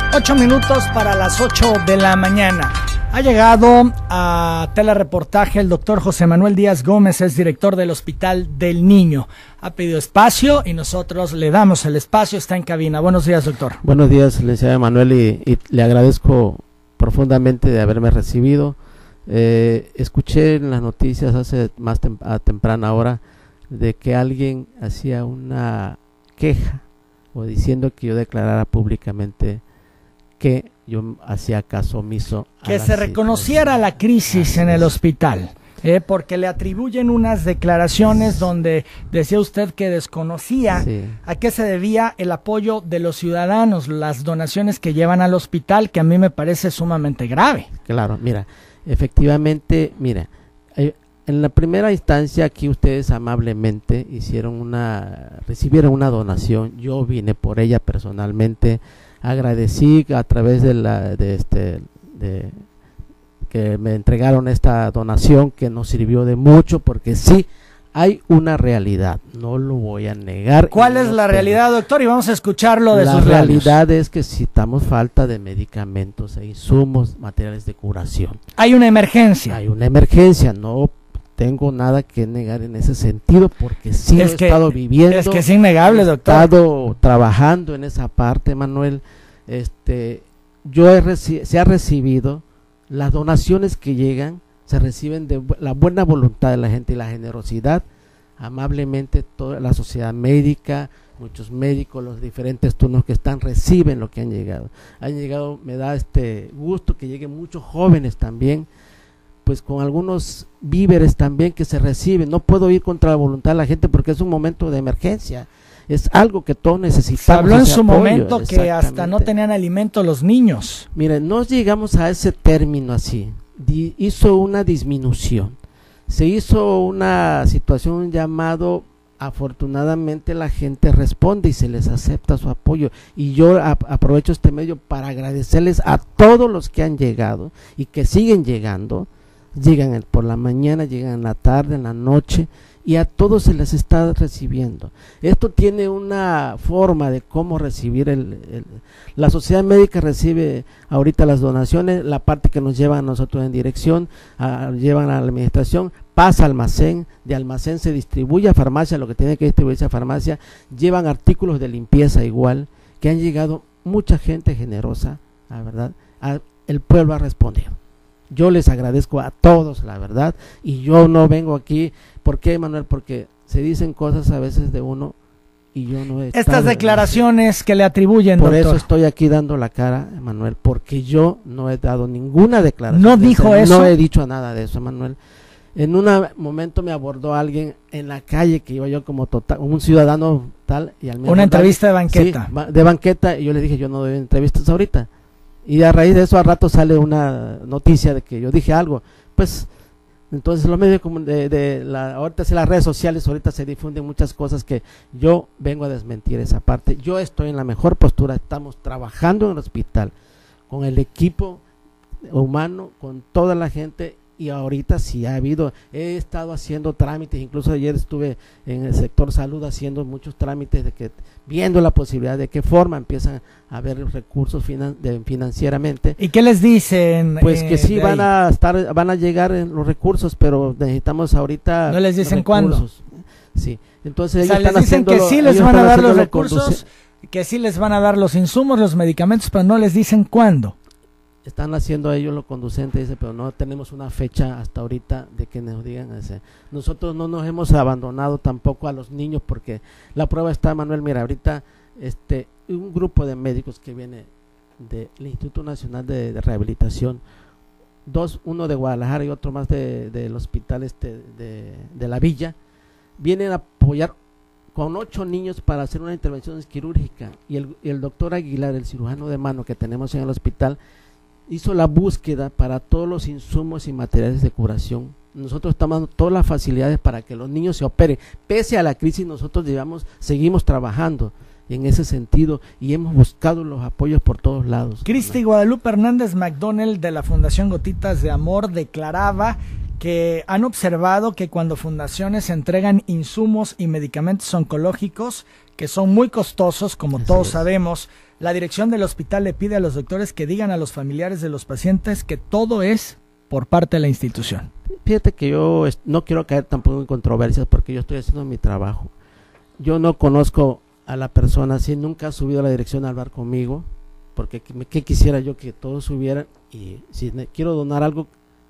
8 minutos para las 8 de la mañana. Ha llegado a telereportaje el doctor José Manuel Díaz Gómez, es director del Hospital del Niño. Ha pedido espacio y nosotros le damos el espacio, está en cabina. Buenos días, doctor. Buenos días, licenciado Manuel, y le agradezco profundamente de haberme recibido. Escuché en las noticias hace más a temprana hora de que alguien hacía una queja o diciendo que yo declarara públicamente que yo hacía caso omiso a que se reconociera la crisis en el hospital, porque le atribuyen unas declaraciones donde decía usted que desconocía a qué se debía el apoyo de los ciudadanos, las donaciones que llevan al hospital, que a mí me parece sumamente grave. Claro, mira, efectivamente, mira, en la primera instancia aquí ustedes amablemente recibieron una donación, yo vine por ella personalmente, agradecí a través de que me entregaron esta donación que nos sirvió de mucho, porque sí hay una realidad, no lo voy a negar. ¿Cuál es la realidad, doctor? Y vamos a escucharlo de sus labios. La realidad es que citamos falta de medicamentos e insumos, materiales de curación. Hay una emergencia. Hay una emergencia, no tengo nada que negar en ese sentido, porque sí he estado viviendo. Es que es innegable, doctor. He estado trabajando en esa parte, Manuel. Se ha recibido las donaciones que llegan, se reciben de la buena voluntad de la gente y la generosidad, amablemente toda la sociedad médica, muchos médicos, los diferentes turnos que están, reciben lo que han llegado. Han llegado, me da gusto que lleguen muchos jóvenes también, pues con algunos víveres también que se reciben. No puedo ir contra la voluntad de la gente porque es un momento de emergencia, es algo que todos necesitamos. Se habló en su momento que hasta no tenían alimento los niños. Miren, no llegamos a ese término así, hizo una disminución, se hizo una situación llamado, afortunadamente la gente responde y se les acepta su apoyo, y yo aprovecho este medio para agradecerles a todos los que han llegado y que siguen llegando. Llegan por la mañana, llegan en la tarde, en la noche, y a todos se les está recibiendo. Esto tiene una forma de cómo recibir la sociedad médica recibe ahorita las donaciones, la parte que nos llevan a nosotros en dirección, llevan a la administración, pasa al almacén, de almacén se distribuye a farmacia, lo que tiene que distribuirse a farmacia, llevan artículos de limpieza igual, que han llegado mucha gente generosa, la verdad, el pueblo ha respondido. Yo les agradezco a todos, la verdad, y yo no vengo aquí, ¿por qué, Manuel? Porque se dicen cosas a veces de uno y yo no he Estas declaraciones que le atribuyen, por doctor. eso estoy aquí dando la cara, Manuel, porque yo no he dado ninguna declaración. ¿No dijo eso? No he dicho nada de eso, Manuel. En un momento me abordó alguien en la calle, que iba yo como un ciudadano tal, y al menos una entrevista de banqueta. Sí, de banqueta, y yo le dije, yo no doy entrevistas ahorita. Y a raíz de eso, al rato sale una noticia de que yo dije algo. Pues, entonces los medios ahorita las redes sociales, ahorita se difunden muchas cosas que yo vengo a desmentir esa parte. Yo estoy en la mejor postura, estamos trabajando en el hospital, con el equipo humano, con toda la gente, y ahorita sí he estado haciendo trámites, incluso ayer estuve en el sector salud haciendo muchos trámites, viendo la posibilidad de qué forma empiezan a haber recursos financieramente. ¿Y qué les dicen? Pues que sí van a llegar los recursos, pero necesitamos ahorita. ¿No les dicen cuándo? Sí, entonces ellos están haciendo que sí les van a dar los recursos, que sí les van a dar los insumos, los medicamentos, pero no les dicen cuándo. Están haciendo ellos lo conducente, dice, pero no tenemos una fecha hasta ahorita de que nos digan ese. Nosotros no nos hemos abandonado tampoco a los niños, porque la prueba está, Manuel, mira, ahorita un grupo de médicos que viene del Instituto Nacional de Rehabilitación, uno de Guadalajara y otro más del hospital de la Villa, vienen a apoyar con 8 niños para hacer una intervención quirúrgica, y el doctor Aguilar, el cirujano de mano que tenemos en el hospital, hizo la búsqueda para todos los insumos y materiales de curación. Nosotros estamos dando todas las facilidades para que los niños se operen. Pese a la crisis, nosotros seguimos trabajando en ese sentido y hemos buscado los apoyos por todos lados. Cristi Guadalupe Hernández McDonald de la Fundación Gotitas de Amor declaraba que han observado que cuando fundaciones entregan insumos y medicamentos oncológicos, que son muy costosos, como todos sabemos, La dirección del hospital le pide a los doctores que digan a los familiares de los pacientes que todo es por parte de la institución. Fíjate que yo no quiero caer tampoco en controversias porque yo estoy haciendo mi trabajo. Yo no conozco a la persona, si nunca ha subido a la dirección a hablar conmigo, porque ¿qué quisiera yo? Que todos subieran, y si quiero donar algo,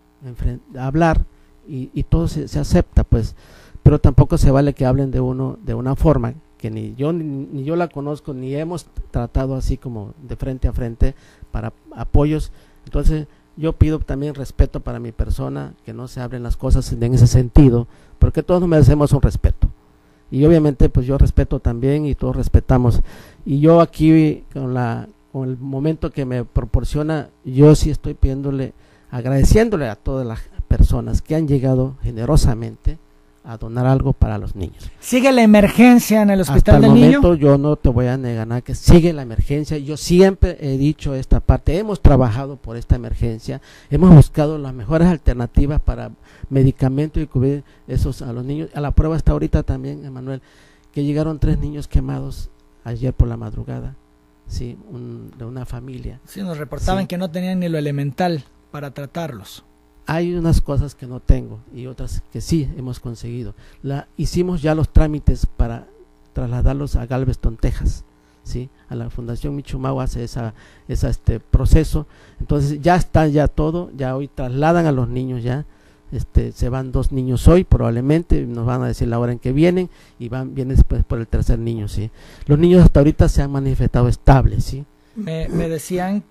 hablar, y todo se acepta, pues, pero tampoco se vale que hablen de uno de una forma que ni yo la conozco, ni hemos tratado así como de frente a frente para apoyos. Entonces yo pido también respeto para mi persona, que no se hablen las cosas en ese sentido, porque todos merecemos un respeto, y obviamente pues yo respeto también y todos respetamos, y yo aquí con el momento que me proporciona, yo sí estoy agradeciéndole a todas las personas que han llegado generosamente a donar algo para los niños. ¿Sigue la emergencia en el hospital del niño? Hasta el momento yo no te voy a negar que sigue la emergencia. Yo siempre he dicho esta parte, hemos trabajado por esta emergencia, hemos buscado las mejores alternativas para medicamentos y cubrir esos a los niños. A la prueba está ahorita también, Emanuel, que llegaron 3 niños quemados ayer por la madrugada, sí, de una familia. Sí, nos reportaban que no tenían ni lo elemental para tratarlos. Hay unas cosas que no tengo y otras que sí hemos conseguido. Hicimos ya los trámites para trasladarlos a Galveston, Texas, ¿sí? A la Fundación Michumau hace ese proceso. Entonces ya está ya todo, ya hoy trasladan a los niños ya. Se van 2 niños hoy, probablemente nos van a decir la hora en que vienen, y vienen después por el 3er niño, ¿sí? Los niños hasta ahorita se han manifestado estables, ¿sí? Me decían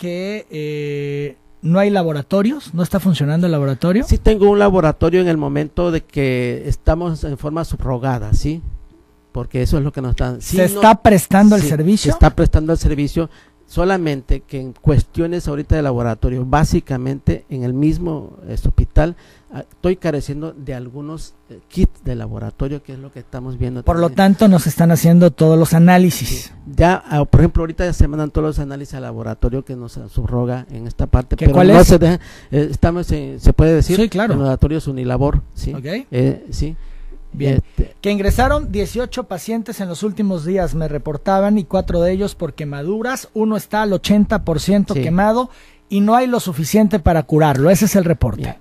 que no hay laboratorios, no está funcionando el laboratorio. Sí tengo un laboratorio en el momento de que estamos en forma subrogada, ¿sí? Porque eso es lo que nos están... ¿Se está prestando el servicio? Se está prestando el servicio, solamente que en cuestiones ahorita de laboratorio, básicamente en el mismo hospital, estoy careciendo de algunos kits de laboratorio, que es lo que estamos viendo. Por lo tanto, nos están haciendo todos los análisis. Sí. Ya, por ejemplo, ahorita ya se mandan todos los análisis al laboratorio que nos subroga en esta parte. Pero ¿cuál no es? Estamos se puede decir, sí, claro. En laboratorios Unilabor, ¿sí? Okay. Sí. Bien. Que ingresaron 18 pacientes en los últimos días, me reportaban, y 4 de ellos por quemaduras. Uno está al 80% quemado y no hay lo suficiente para curarlo. Ese es el reporte. Bien.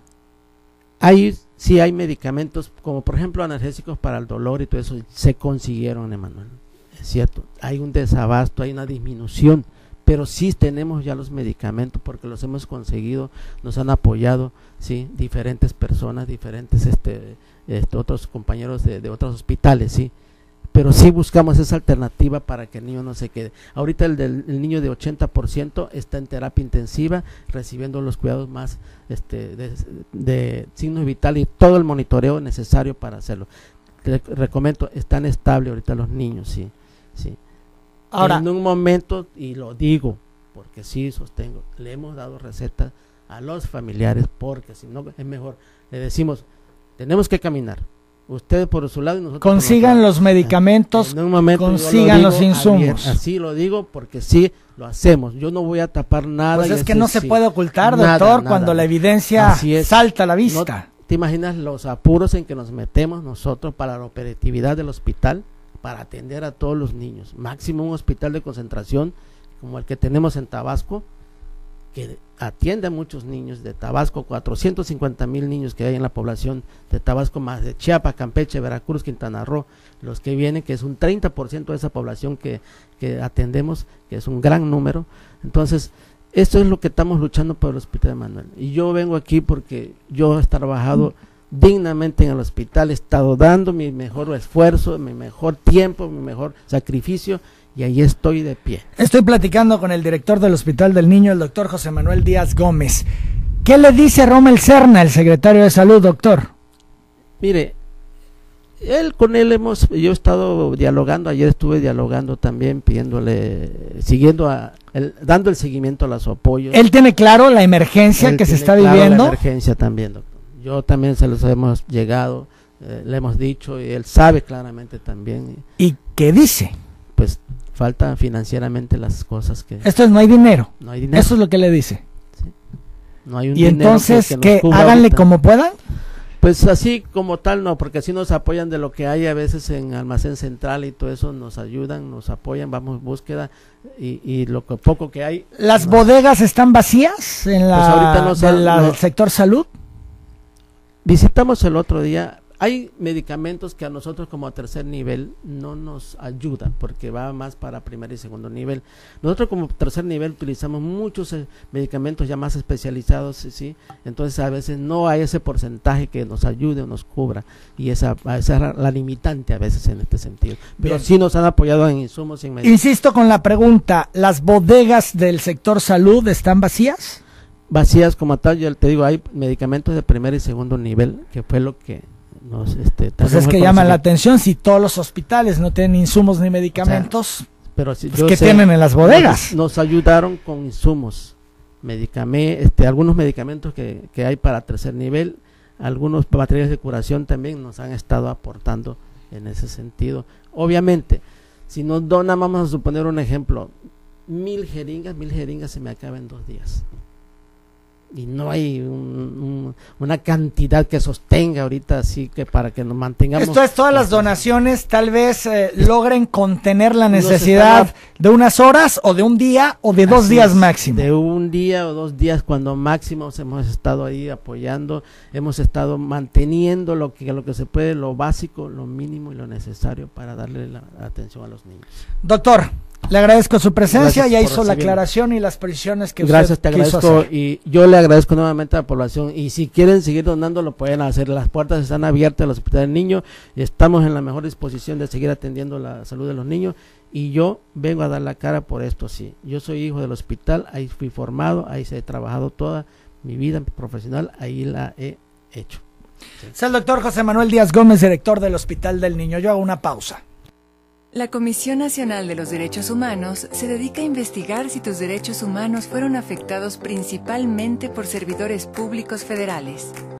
Sí hay medicamentos, como por ejemplo analgésicos para el dolor y todo eso, se consiguieron, Emanuel. Es cierto, hay un desabasto, hay una disminución, pero sí tenemos ya los medicamentos porque los hemos conseguido, nos han apoyado, sí, diferentes personas, diferentes otros compañeros de otros hospitales, sí, pero sí buscamos esa alternativa para que el niño no se quede. Ahorita el niño de 80% está en terapia intensiva, recibiendo los cuidados más de signos vitales y todo el monitoreo necesario para hacerlo. Te recomiendo, están estables ahorita los niños, sí. Ahora, en un momento, y lo digo porque sí sostengo, le hemos dado recetas a los familiares, porque si no es mejor, le decimos, tenemos que caminar, ustedes por su lado y nosotros consigan los medicamentos, en un momento consigan los insumos. Así lo digo porque sí lo hacemos, yo no voy a tapar nada. Pues es que no se puede ocultar, doctor, cuando la evidencia salta a la vista. ¿Te imaginas los apuros en que nos metemos nosotros para la operatividad del hospital, para atender a todos los niños? Máximo un hospital de concentración como el que tenemos en Tabasco, que atiende a muchos niños de Tabasco, 450,000 niños que hay en la población de Tabasco, más de Chiapas, Campeche, Veracruz, Quintana Roo, los que vienen, que es un 30% de esa población que atendemos, que es un gran número. Entonces, esto es lo que estamos luchando por el Hospital Emanuel. Y yo vengo aquí porque yo he trabajado dignamente en el hospital, he estado dando mi mejor esfuerzo, mi mejor tiempo, mi mejor sacrificio, y ahí estoy de pie. Estoy platicando con el director del Hospital del Niño, el doctor José Manuel Díaz Gómez. ¿Qué le dice Rommel Serna, el secretario de Salud, doctor? Mire, con él yo he estado dialogando, ayer estuve dialogando también, dando el seguimiento a los apoyos. ¿Él tiene claro la emergencia que se está viviendo? La emergencia también, doctor. Yo también se los hemos llegado, le hemos dicho, y él sabe claramente también. ¿Y qué dice? Pues falta financieramente las cosas que... Esto es, no hay dinero. No hay dinero. Eso es lo que le dice. Sí. No hay un y dinero entonces, que háganle ahorita. como puedan. Pues así como tal no, porque así nos apoyan de lo que hay a veces en Almacén Central y todo eso, nos ayudan, nos apoyan, vamos en búsqueda y lo que poco que hay. ¿Las bodegas están vacías en el sector salud? Visitamos el otro día. Hay medicamentos que a nosotros como tercer nivel no nos ayudan porque va más para primer y segundo nivel. Nosotros como tercer nivel utilizamos muchos medicamentos ya más especializados, ¿sí? Entonces a veces no hay ese porcentaje que nos ayude o nos cubra y esa es la limitante a veces en este sentido. Pero bien, sí nos han apoyado en insumos y en medicamentos. Insisto con la pregunta, ¿las bodegas del sector salud están vacías? Vacías como tal, yo te digo, hay medicamentos de primer y segundo nivel, que fue lo que pues es que llama la atención si todos los hospitales no tienen insumos ni medicamentos, pero si pues ¿qué tienen en las bodegas? Nos ayudaron con insumos, algunos medicamentos que hay para tercer nivel, algunos materiales de curación también nos han estado aportando en ese sentido. Obviamente, si nos donan, vamos a suponer un ejemplo, 1000 jeringas se me acaban en 2 días. Y no hay una cantidad que sostenga ahorita así que para que nos mantengamos. Esto es, todas las donaciones tal vez logren contener la necesidad de unas horas o de un día o de 2 días máximo. De un día o 2 días cuando máximo hemos estado ahí apoyando, hemos estado manteniendo lo que se puede, lo básico, lo mínimo y lo necesario para darle la atención a los niños. Doctor, le agradezco su presencia, ya hizo la aclaración y las precisiones que usted quiso hacer. Y yo le agradezco nuevamente a la población, y si quieren seguir donando lo pueden hacer, las puertas están abiertas al Hospital del Niño, estamos en la mejor disposición de seguir atendiendo la salud de los niños, y yo vengo a dar la cara por esto, sí, yo soy hijo del hospital, ahí fui formado, ahí he trabajado toda mi vida profesional, ahí la he hecho. Sí. Es el doctor José Manuel Díaz Gómez, director del Hospital del Niño. Yo hago una pausa. La Comisión Nacional de los Derechos Humanos se dedica a investigar si tus derechos humanos fueron afectados principalmente por servidores públicos federales.